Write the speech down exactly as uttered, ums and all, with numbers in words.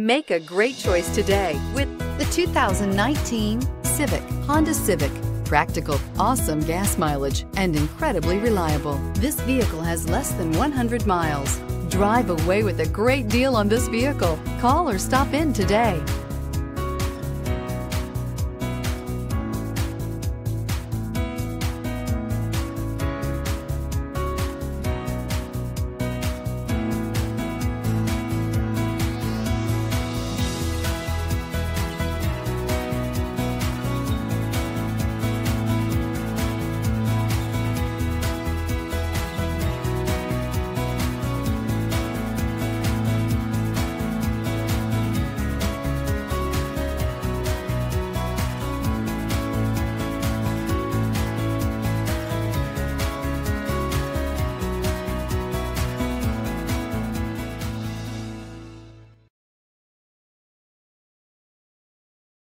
Make a great choice today with the two thousand nineteen Civic, Honda Civic. Practical, awesome gas mileage, and incredibly reliable. This vehicle has less than one hundred miles. Drive away with a great deal on this vehicle. Call or stop in today.